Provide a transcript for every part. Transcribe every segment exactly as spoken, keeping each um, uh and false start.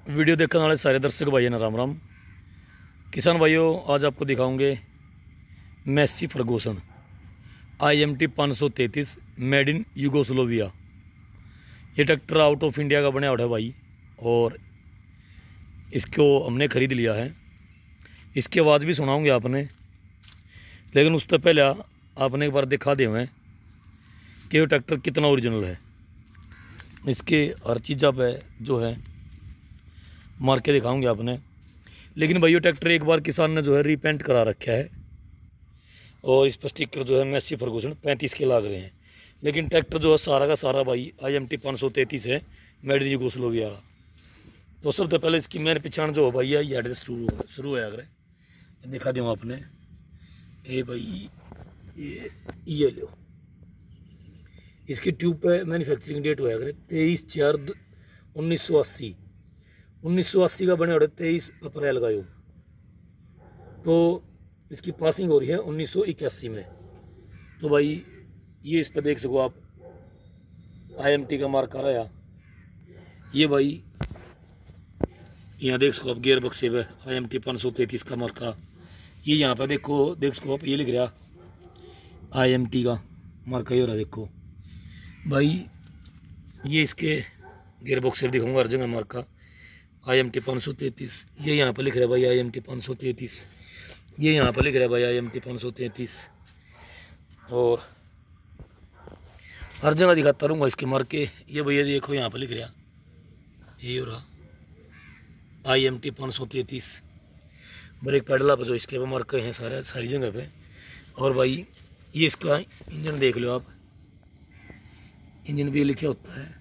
Video देखने वाले सारे दर्शक भाइयों ने राम राम। किसान भाइयों, आज आपको दिखाऊंगे Massey Ferguson I M T पाँच सौ तैंतीस मेड इन यूगोस्लोविया। ये ट्रैक्टर आउट ऑफ इंडिया का बना हुआ है भाई, और इसको हमने ख़रीद लिया है। इसकी आवाज़ भी सुनाऊंगे आपने, लेकिन उससे पहले आपने एक बार दिखा दे हुए कि ये ट्रैक्टर कितना ओरिजिनल है। इसके हर चीज़ आप जो है मार के दिखाऊंगे आपने। लेकिन भाई ये ट्रैक्टर एक बार किसान ने जो है रीपेंट करा रखा है, और इस पर स्टिकर जो है मैसी फर्गूसन पैंतीस के लाग रहे हैं। लेकिन ट्रैक्टर जो है सारा का सारा भाई आई एम टी पाँच सौ तैंतीस है, मेड इन यूगोस्लोविया। तो सबसे पहले इसकी मेन पिछाड़ जो भाई है ये एड्रेस शुरू शुरू है अगर दिखा दूँ आपने। ये भाई ये ये लो, इसकी ट्यूब पे मैन्युफैक्चरिंग डेट हुआ अगर तेईस चार उन्नीस सौ अस्सी उन्नीस सौ अस्सी का बने हो तेईस अप्रैल का यो। तो इसकी पासिंग हो रही है उन्नीस सौ इक्यासी में। तो भाई ये इस पर देख सको आप आई एम टी का मार्क आ रहा है। ये भाई यहाँ देख सको आप गियर बक्से पे आई एम टी पाँच सौ तैंतीस का मार्का। ये यहाँ पे देखो देख सको आप, ये लिख रहा आई एम टी का मार्का, ये हो रहा देखो भाई। ये इसके गियर बॉक्स से दिखाऊंगा हर जगह मार्का आई एम टी पाँच सौ तैंतीस। ये यहाँ पर लिख रहा है भाई आई एम टी पाँच सौ तैंतीस। ये यहाँ पर लिख रहा है भाई आई एम टी पाँच सौ तैंतीस। और हर जगह दिखाता रहूँगा इसके मार्के। ये भैया देखो यहाँ पर लिख रहा ये हो रहा आई एम टी पाँच सौ तैंतीस। ब्रेक पैडला पर जो इसके पे मार्के हैं सारे सारी जगह पे। और भाई ये इसका इंजन देख लो आप, इंजन भी लिखा होता है।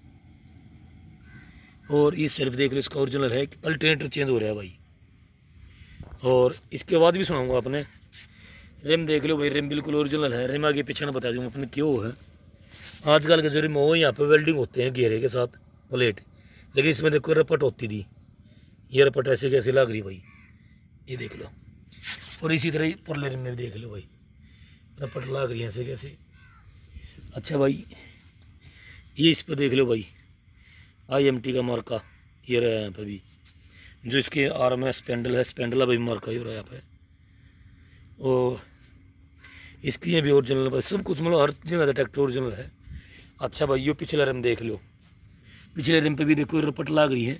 और ये सेल्फ देख लो, इसका ओरिजिनल है। अल्टरनेटर चेंज हो रहा है भाई। और इसके बाद भी सुनाऊंगा आपने। रिम देख लो भाई, रिम बिल्कुल ओरिजिनल है। रिम आगे पीछे ना बता दूंगा अपने क्यों है। आजकल के जो रिम हो यहाँ पे वेल्डिंग होते हैं घेरे के साथ प्लेट, लेकिन इसमें देखो रपट होती थी। ये रपट ऐसे कैसे लग रही भाई, ये देख लो। और इसी तरह परले रिम में भी देख लो भाई, रपट लग रही है ऐसे कैसे। अच्छा भाई ये इस पर देख लो भाई आई एम टी का मार्का ये रहा है यहाँ पे भी। जो इसके आर्म है स्पेंडल है, स्पेंडल भाई मार्का ये रहा है यहाँ पे। और इसकी ये भी ओरिजिनल भाई, सब कुछ मतलब हर जगह का ट्रैक्टर ओरिजिनल है। अच्छा भाई ये पिछले रिम देख लो, पिछले रिम पे भी देखो रपट लग रही है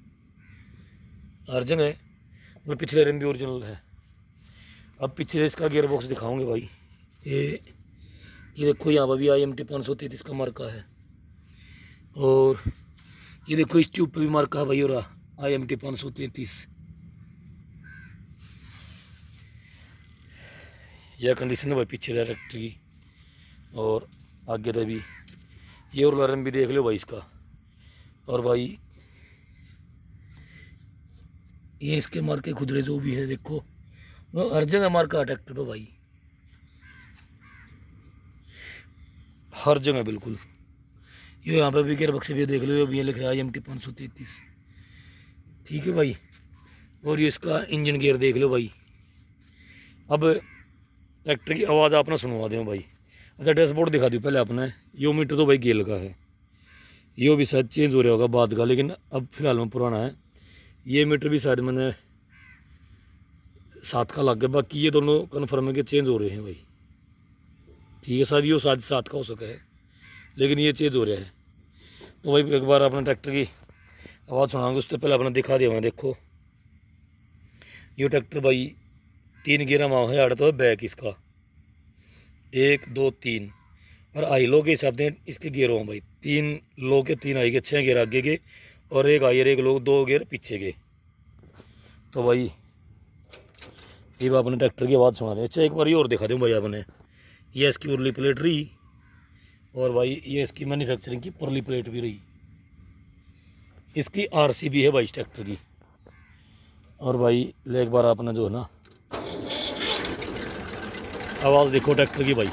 हर जगह, मतलब पिछले रिम भी ओरिजिनल है। अब पीछे इसका गियर बॉक्स दिखाऊंगे भाई। ये ये देखो यहाँ पर भी आई एम टी पाँच सौ तैंतीस का मार्का है। और ये देखो इस ट्यूब पे भी मार्का है भाई हो रहा आई एम टी पाँच सौ तैंतीस। यह कंडीशन है भाई पीछे ट्रैक्टर की। और आगे तो भी ये और लरम भी देख लो भाई इसका। और भाई ये इसके मार्के खुदरे जो भी है देखो, वो हर जगह मार्का है ट्रैक्टर पे भाई, हर जगह बिल्कुल। ये यहाँ पे भी गियर बक्से भी देख लो, ये भी लिख रहा है आई एम टी पाँच सौ तैंतीस। ठीक है भाई। और ये इसका इंजन गियर देख लो भाई। अब ट्रैक्टर की आवाज़ आपने सुनवा दें भाई। अच्छा डैशबोर्ड दिखा दूँ पहले आपने। यो मीटर तो भाई गेल का है, यो भी शायद चेंज हो रहा होगा बाद का, लेकिन अब फिलहाल में पुराना है। ये मीटर भी शायद मैंने सात का लग गया, बाकी ये दोनों कन्फर्म है कि चेंज हो रहे हैं भाई। ठीक है, शायद ये शायद सात का हो सका है, लेकिन ये चेंज हो रहा है। तो भाई एक बार अपने ट्रैक्टर की आवाज़ सुनाऊंगे, उससे पहले अपने दिखा दिया मैं। देखो ये ट्रैक्टर भाई तीन गियर माँ है आड़ तो है बैक इसका, एक दो तीन। और आई लो के हिसाब से इसके गियर हों भाई, तीन लो के तीन आई के छः गियर आगे के, और एक आई एक लो दो गियर पीछे के। तो भाई ये बात अपने ट्रैक्टर की आवाज़ सुना दें। अच्छा एक बार ये और दिखा दूँ भाई आपने। ये इसकी उर्ली प्लेट रही, और भाई ये इसकी मैन्युफैक्चरिंग की परली प्लेट भी रही। इसकी आरसी भी है भाई इस ट्रैक्टर की। और भाई ले एक बार आपने जो है ना आवाज़ देखो ट्रैक्टर की भाई।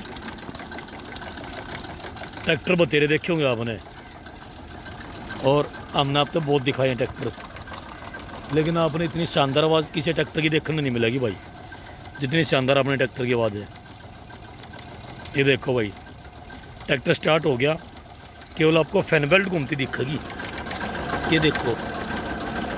ट्रैक्टर बतेरे देखे होंगे आपने, और हमने आप तो बहुत दिखाए हैं ट्रैक्टर, लेकिन आपने इतनी शानदार आवाज़ किसी ट्रैक्टर की देखने नहीं मिलेगी भाई जितनी शानदार अपने ट्रैक्टर की आवाज़ है। ये देखो भाई ट्रैक्टर स्टार्ट हो गया, केवल आपको फैन बेल्ट घूमती दिखेगी। ये देखो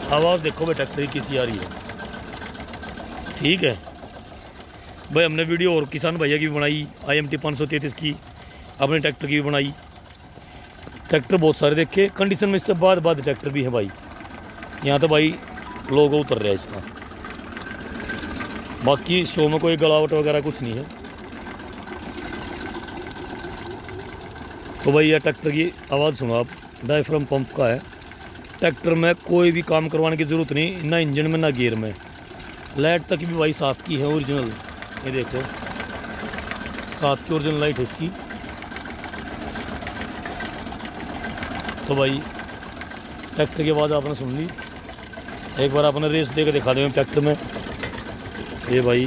आवाज़ देखो भाई ट्रैक्टर की किसी आ रही है। ठीक है भाई, हमने वीडियो और किसान भैया की भी बनाई, आई एम टी पाँच सौ तैंतीस की, अपने ट्रैक्टर की भी बनाई। ट्रैक्टर बहुत सारे देखे कंडीशन में, इसके बाद बाद ट्रैक्टर भी है भाई। यहाँ तो भाई लोगो उतर रहा है इसका, बाकी शो में कोई गलावट वगैरह कुछ नहीं है। तो भाई यह ट्रैक्टर की आवाज़ सुनो आप, डायफ्राम पंप का है। ट्रैक्टर में कोई भी काम करवाने की ज़रूरत नहीं, ना इंजन में ना गियर में। लाइट तक भी भाई सात की है ओरिजिनल, ये देखो सात की ओरिजिनल लाइट है इसकी। तो भाई ट्रैक्टर की आवाज़ आपने सुन ली, एक बार आपने रेस दे के दिखा दें ट्रैक्टर में। ये भाई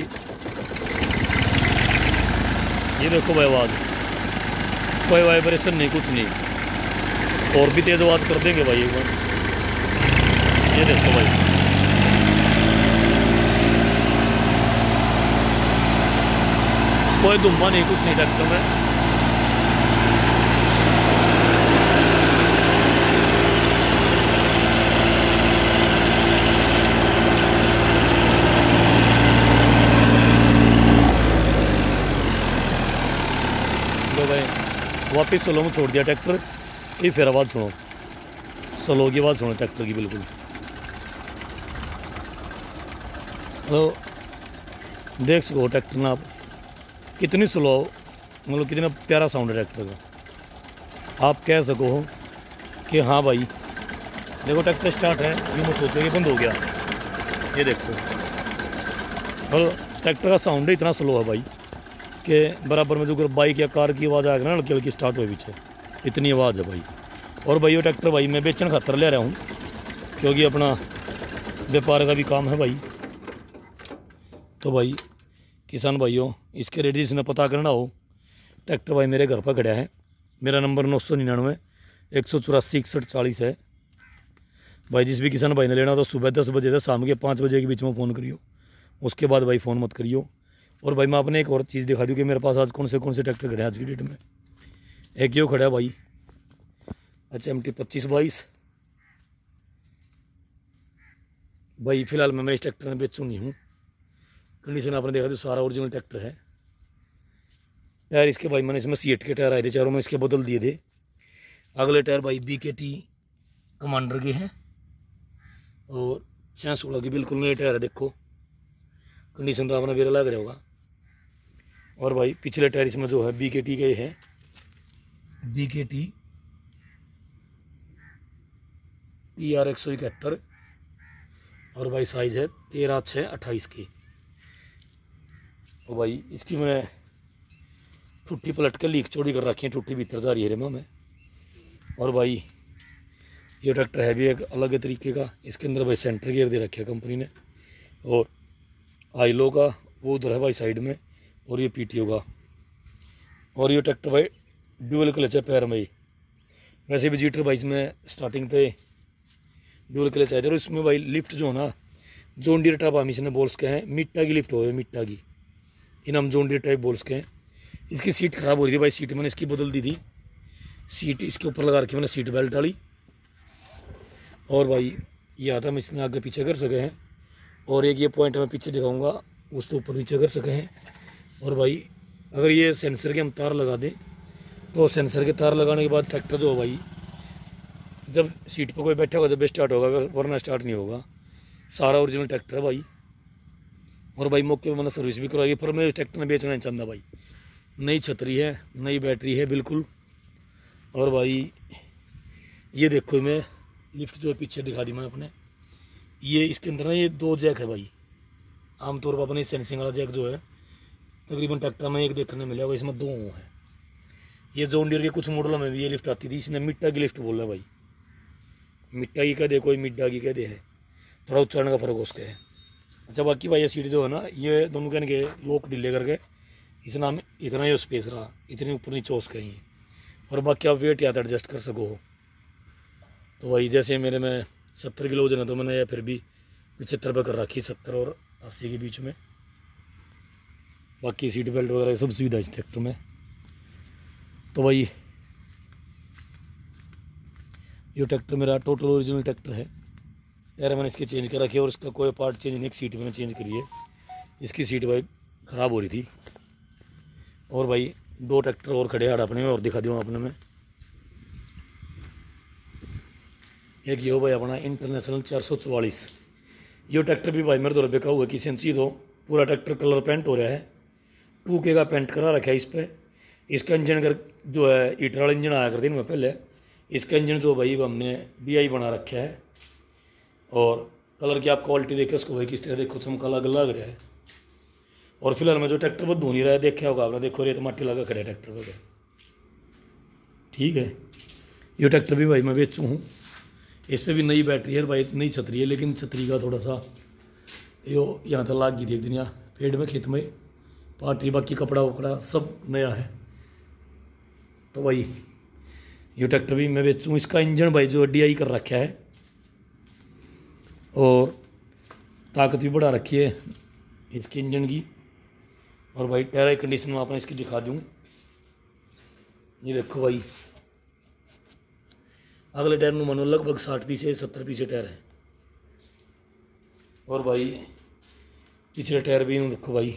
ये देखो भाई आवाज़, कोई वाइब्रेशन नहीं, कुछ नहीं। और भी तेज़ आवाज़ कर देंगे भाई एक बार, ये देखो भाई। कोई धुम्मा नहीं, कुछ नहीं ट्रैक्टर में। तो भाई वापस स्लो में छोड़ दिया ट्रैक्टर, ये फिर आवाज़ सुनो, स्लो की आवाज़ सुनो ट्रैक्टर की बिल्कुल। तो देख सको ट्रैक्टर में आप कितनी स्लो, मतलब कितना प्यारा साउंड है ट्रैक्टर का। आप कह सको कि हाँ भाई देखो ट्रैक्टर स्टार्ट है, ये मत सोचो कि बंद हो गया। ये देखो और ट्रैक्टर का साउंड ही इतना स्लो है भाई कि बराबर में जो बाइक या कार की आवाज़ आएगी ना, हल्की हल्की स्टार्ट हुए पीछे, इतनी आवाज़ है भाई। और भाई ये ट्रैक्टर भाई मैं बेचने खातर ले रहा हूँ, क्योंकि अपना व्यापार का भी काम है भाई। तो भाई किसान भाइयों, इसके रेट जिसने पता करना हो, ट्रैक्टर भाई मेरे घर पर खड़ा है। मेरा नंबर नौ सौ निन्यानवे एक सौ चौरासी इकसठ चालीस है भाई। जिस भी किसान भाई ने लेना तो सुबह दस बजे से शाम के पाँच बजे के बीच में फ़ोन करियो, उसके बाद भाई फ़ोन मत करियो। और भाई मैं आपने एक और चीज़ दिखा दूँ कि मेरे पास आज कौन से कौन से ट्रैक्टर खड़े हैं आज की डेट में। एक यो खड़ा है भाई एच एम टी पच्चीस बाईस भाई। फिलहाल मैं मैं इस ट्रैक्टर में बेचू नहीं हूँ, कंडीशन आपने देखा तो सारा ओरिजिनल ट्रैक्टर है। टायर इसके भाई मैंने इसमें सी एट के टायर आए थे, चारों में इसके बदल दिए थे। अगले टायर भाई बी के टी कमांडर के हैं और छः सोलह की बिल्कुल नए टायर है। देखो कंडीशन तो आपने मेरा लग रहा होगा। और भाई पिछले टायर इसमें जो है बी के टी के है, बी के टी पी आर एक सौ इकहत्तर और भाई साइज है तेरह छः अट्ठाईस की। और भाई इसकी मैंने टूटी पलट के लीक चौड़ी कर रखी है, टूटी भीतर जा रही है रेमा में। और भाई ये ट्रैक्टर है भी एक अलग तरीके का, इसके अंदर भाई सेंटर गियर दे रखे है कंपनी ने, और आईलो का वो उधर है भाई साइड में, और ये पीटीओ का। और ये ट्रैक्टर भाई ड्यूअल क्लच है पैर में ही। वैसे भी जीटर भाई इसमें स्टार्टिंग पे ड्यूअल क्लच आए थे। और इसमें भाई लिफ्ट जो है ना, जोन डीर टाइप हम इसने बोल्स के हैं, मिट्टा की लिफ्ट हो है, मिट्टा की इन हम जोन डीर टाइप बोल्स के हैं। इसकी सीट ख़राब हो रही थी भाई, सीट मैंने इसकी बदल दी थी, सीट इसके ऊपर लगा रखी मैंने सीट बेल्ट वाली। और भाई ये आता हम इसमें आगे पीछे कर सके हैं। और एक ये पॉइंट मैं पीछे दिखाऊंगा, उसके ऊपर नीचे कर सके हैं। और भाई अगर ये सेंसर के हम तार लगा दें तो सेंसर के तार लगाने के बाद ट्रैक्टर जो हो भाई, जब सीट पर कोई बैठा होगा जब स्टार्ट होगा, वरना स्टार्ट नहीं होगा। सारा ओरिजिनल ट्रैक्टर है भाई। और भाई मौके पर मैंने सर्विस भी करवाई, पर मैं ट्रैक्टर में बेचना नहीं चाहता भाई। नई छतरी है, नई बैटरी है बिल्कुल। और भाई ये देखो मैं लिफ्ट जो है पीछे दिखा दी मैं अपने, ये इसके अंदर ना ये दो जैक है भाई। आमतौर पर अपने सेंसिंग वाला जैक जो है तकरीबन ट्रैक्टर में एक देखने मिला होगा, इसमें दो है। ये जॉन डीयर के कुछ मॉडलों में भी ये लिफ्ट आती थी, इसने मिट्टा की लिफ्ट बोल रहा है भाई। मिट्टा की कह दे, कोई मिट्टा की कह दे, है थोड़ा उच्चारण का फर्क उसके है। अच्छा बाकी भाई ये सीट जो है ना, ये दोनों कहने के लोक ढीले करके इस नाम इतना ही स्पेस रहा, इतनी ऊपर नीचे उसके ही। और बाकी आप वेट या तो एडजस्ट कर सको हो। तो भाई जैसे मेरे में सत्तर किलो वजन है, तो मैंने या फिर भी पचहत्तर पे कर रखी, सत्तर और अस्सी के बीच में। बाकी सीट बेल्ट वगैरह सब सुविधा इस ट्रैक्टर में। तो भाई ये ट्रैक्टर मेरा टोटल ओरिजिनल ट्रैक्टर है। टायर मैंने इसके चेंज कर रखे और इसका कोई पार्ट चेंज नहीं, एक सीट मैंने चेंज करी है। इसकी सीट भाई ख़राब हो रही थी। और भाई दो ट्रैक्टर और खड़े हैं अपने में, और दिखा दूँ अपने में। एक ये भाई अपना इंटरनेशनल चार सौ चौवालीस। ये ट्रैक्टर भी भाई मेरे दो रुपये का हुआ कि सेंसी दो। पूरा ट्रैक्टर कलर पेंट हो रहा है, टू के का पेंट करा रखा है इस पर। इसका इंजन कर जो है ईटर वाला इंजन आया करते दिन पहले, इसका इंजन जो भाई हमने बी आई बना रखा है। और कलर की आप क्वालिटी देखे उसको भाई किस तरह देखो, चमका अलग लग रहा है। और फिलहाल में जो ट्रैक्टर पर धो नहीं रहा है, देखा होगा आपने, देखो रेत माटी लगा खड़े ट्रैक्टर पर। ठीक है, ये ट्रैक्टर भी भाई मैं बेचूँ हूँ। इस पर भी नई बैटरी है भाई, नई छतरी है, लेकिन छतरी का थोड़ा सा यो यहाँ तक लाग गई थी एक दिन यहाँ पेड़ में खेत में पार्टी, बाकी कपड़ा वपड़ा सब नया है। तो भाई ये ट्रैक्टर भी मैं बेचूँ। इसका इंजन भाई जो डी आई कर रखा है और ताकत भी बढ़ा रखी है इसके इंजन की। और भाई टायर कंडीशन में आपने इसकी दिखा दूँ, ये देखो भाई अगले टायर में मानो लगभग साठ पीसे सत्तर पीसे टायर है। और भाई पिछले टायर भी देखो भाई,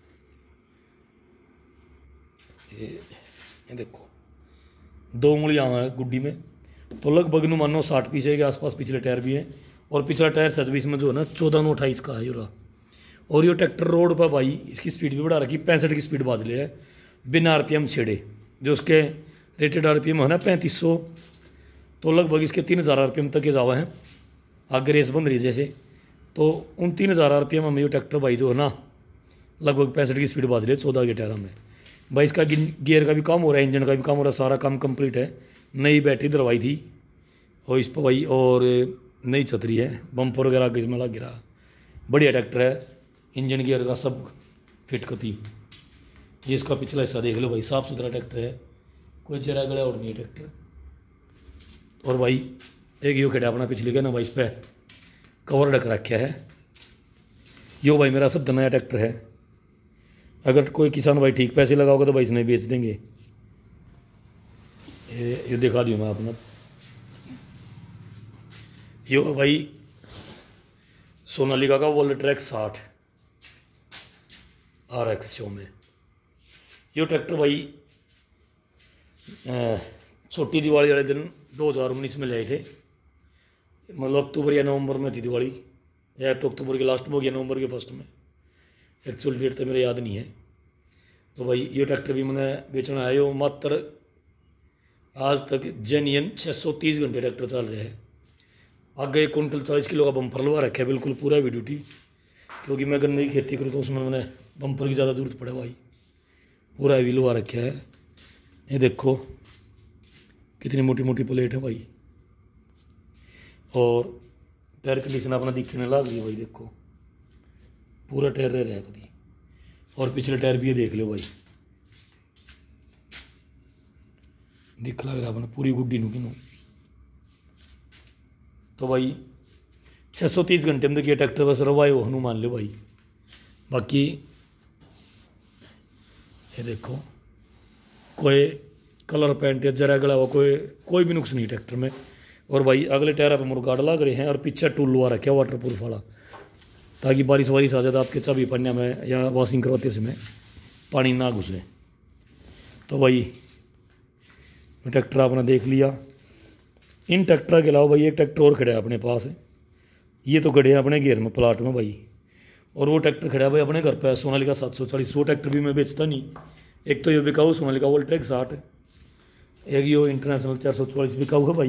ये ये देखो दो उंगलियाँ हैं गुड्डी में, तो लगभग नु मानो साठ पीसे के आसपास पिछले टायर भी हैं। और पिछला टायर सच बीस में जो है ना चौदह नौ अट्ठाईस का है यूरा। और ये ट्रैक्टर रोड पर भाई इसकी स्पीड भी बढ़ा रखी, पैंसठ की स्पीड बाज ले है बिना आर पी एम छेड़े। जो उसके रेटेड आर पी एम है ना पैंतीस सौ, तो लगभग इसके तीन हज़ार आर पी एम तक के जावा हैं। आगे रेस बन रही जैसे, तो उन तीन हज़ार आर पी एम हमें ये ट्रैक्टर भाई जो है ना लगभग पैंसठ की स्पीड बाज रही है चौदह के टायर में। भाई इसका गियर का भी काम हो रहा है, इंजन का भी काम हो रहा है, सारा काम कंप्लीट है। नई बैटरी दलवाई थी और इस पर भाई, और नई छतरी है, बम्पर वगैरह आगे इसमें लग गिरा। बढ़िया ट्रैक्टर है, इंजन गियर का सब फिट कती। ये इसका पिछला हिस्सा देख लो भाई, साफ़ सुथरा ट्रैक्टर है, कोई जरा गला और नहीं है ट्रैक्टर। और भाई एक यो खड़ा अपना पिछले का ना भाई, इस पर कवर ढक रखा है। यो भाई मेरा सब नया ट्रैक्टर है। अगर कोई किसान भाई ठीक पैसे लगाओगे तो भाई इसने बेच देंगे। ये ये दिखा दूँ मैं अपना, यो भाई सोनालिका का वर्ल्ड ट्रैक साठ आर एक्स शो में। ये ट्रैक्टर भाई छोटी दिवाली वाले दिन दो हज़ार उन्नीस में लाए थे, मतलब अक्टूबर या नवंबर में थी दिवाली, या तो अक्टूबर के लास्ट में हो गया नवंबर के फर्स्ट में, एक्चुअल डेट तो मेरे याद नहीं है। तो भाई ये ट्रैक्टर भी मैंने बेचना है। यो मात्र आज तक जेन्युइन छः सौ तीस घंटे ट्रैक्टर चल रहा है। आगे एक कुंटल चालीस किलो का बम्पर लगा रखा है, बिल्कुल पूरा वी ड्यूटी, क्योंकि मैं गन्ने की खेती करूँ तो उसमें मैंने बम्पर की ज़्यादा जरूरत पड़े भाई। पूरा हैवी लगा रखा है। ये देखो कितनी मोटी मोटी प्लेट है भाई। और टायर कंडीशन अपना दिखने लग रही है भाई, देखो पूरा टायर रह रहा है कभी। और पिछले टायर भी ये देख लो भाई, दिख लग रहा है अपना पूरी गुड्डी नु किनू। तो भाई छः सौ तीस घंटे में देखिए ट्रैक्टर बस रवाए हो हनु मान लो भाई। बाकी ये देखो कोई कलर पेंट या जरा गला हुआ कोई कोई भी नुक्स नहीं ट्रैक्टर में। और भाई अगले टायर पर मुरगाड़ लग रहे हैं और पीछे टूल लगा रखे वाटर प्रूफ वाला, ताकि बारिश वारिश आ जाए तो आपके चाबी पन्ने में या वॉशिंग करवाते समय पानी ना घुसे। तो भाई ट्रैक्टर आपने देख लिया। इन ट्रैक्टर के अलावा भाई एक ट्रैक्टर और खड़ा है अपने पास, ये तो खड़े हैं अपने घेर में प्लाट में भाई। और वो ट्रैक्टर खड़ा है भाई अपने घर पर, सोनालिका सात सौ चालीस। वो ट्रैक्टर भी मैं बेचता नहीं। एक तो ये बिकाऊ सोनालिका वर्ल्ड ट्रैक साठ, एक यो इंटरनेशनल चार सौ चौवालीस बिकाऊ है भाई।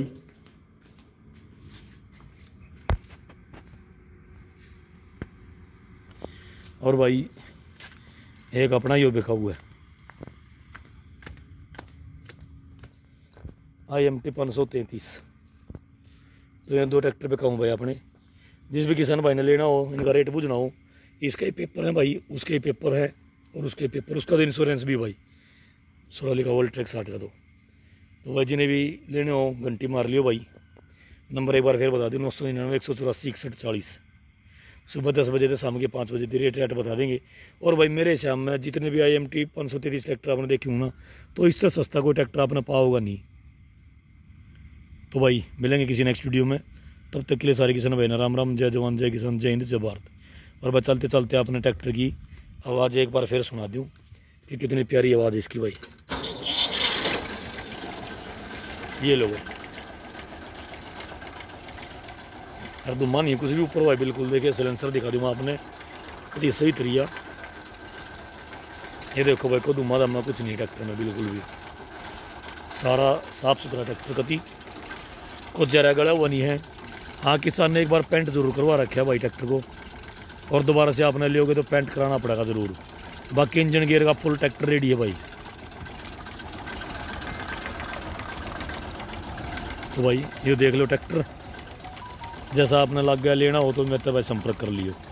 और भाई एक अपना यो बिकाऊ है आई एम टी पाँच सौ तैंतीस। तो ये दो ट्रैक्टर बिकाऊँ भाई अपने। जिस भी किसान भाई ने लेना हो, इनका रेट पूछना हो, इसके ही पेपर हैं भाई, उसके ही पेपर है और उसके पेपर, उसका तो इंश्योरेंस भी भाई सोनालिका वर्ल्ड ट्रैक साठ का। दो तो भाई जिन्हें भी लेने हो घंटी मार लियो भाई। नंबर एक बार फिर बता दूँ, नौ सौ निन्यानवे एक सौ चौरासी इकसठ चालीस। सुबह दस बजे से शाम के पाँच बजे तक रेट रेट बता देंगे। और भाई मेरे हिसाब में जितने भी आई एम टी पाँच सौ तैंतीस ट्रैक्टर आपने देखे हूँ ना, तो इससे सस्ता कोई ट्रैक्टर आपने पाओगा नहीं। तो भाई मिलेंगे किसी नेक्स्ट वीडियो में, तब तक के लिए सारे किसान भाई ना राम राम, जय जवान जय किसान, जय हिंद जय भारत। और बस चलते चलते आपने ट्रैक्टर की आवाज़ एक बार फिर सुना दूँ कि कितनी प्यारी आवाज़ है इसकी भाई। ये लोग यार दुमा नहीं कुछ भी ऊपर हुआ है बिल्कुल। देखिए सिलेंसर दिखा दूँ मैं आपने कभी सही तरिया। ये देखो भाई को दुमा दमा कुछ नहीं ट्रैक्टर में बिल्कुल भी, सारा साफ सुथरा ट्रैक्टर कति कुछ जरा गड़ा हुआ नहीं है। हाँ किसान ने एक बार पेंट जरूर करवा रखा है भाई ट्रैक्टर को, और दोबारा से आपने लियोगे तो पेंट कराना पड़ेगा ज़रूर। बाकी इंजन गियर का फुल ट्रैक्टर रेडी है भाई। तो भाई ये देख लो ट्रैक्टर, जैसा आपने लग गया लेना हो तो मेरे से भाई संपर्क कर लियो।